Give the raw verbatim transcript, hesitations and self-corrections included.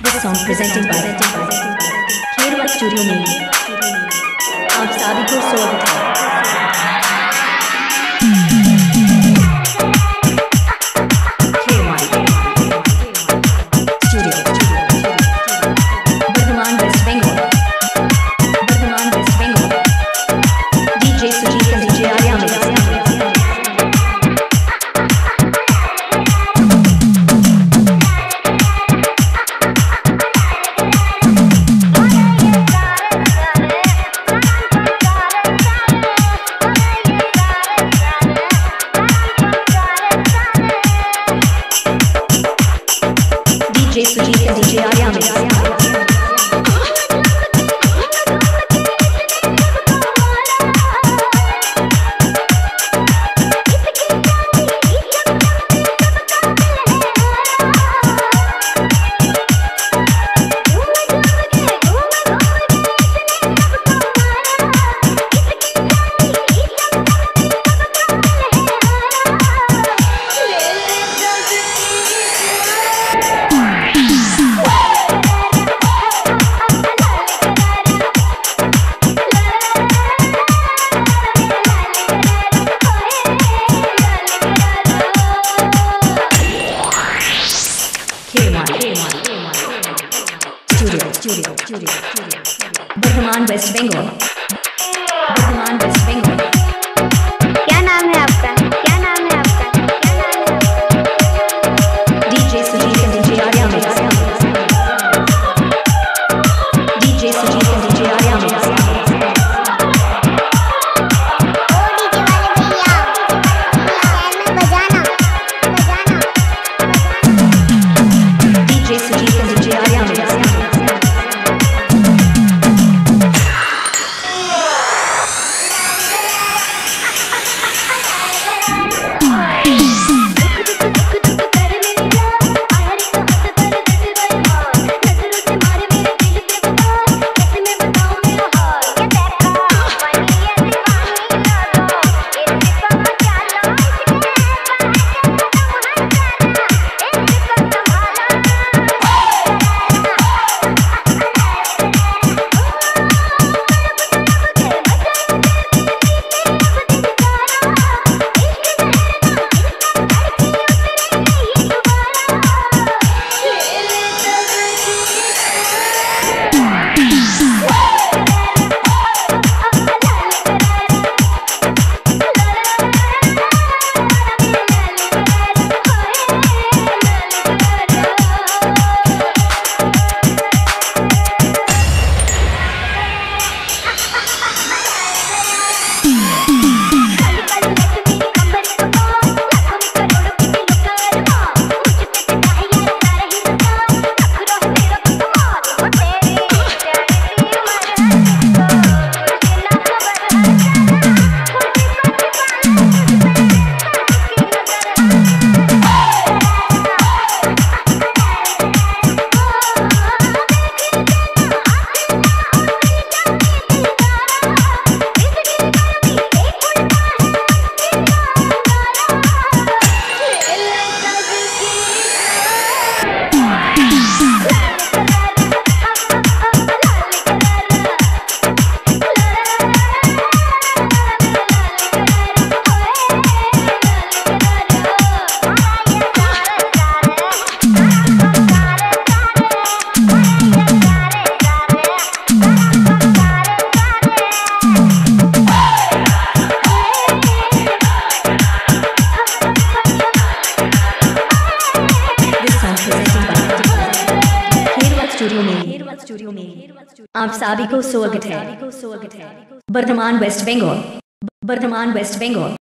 This song presented by Kherwa Studio में आप सभी को स्वागत है। Kherwa Studio, Bardhaman, West Bengal, Bardhaman, West Bengal, D J Sujit and D J Arya Mix। D J Sujit and D J Arya Mix। Studio, Studio, Bardhaman, West Bengal, Bardhaman, West Bengal। क्या नाम है आपका? क्या नाम है आपका? क्या नाम है आपका? D J Sujit and D J Arya Mix। D J Sujit and D J Arya Mix। ओ डीजे वाले भैया, अपनी चैन में बजाना, बजाना, बजाना। D J Sujit and D J Arya Mix। Studio में आप सभी को स्वागत है। बर्धमान, वेस्ट बंगाल, बर्धमान, वेस्ट बंगाल।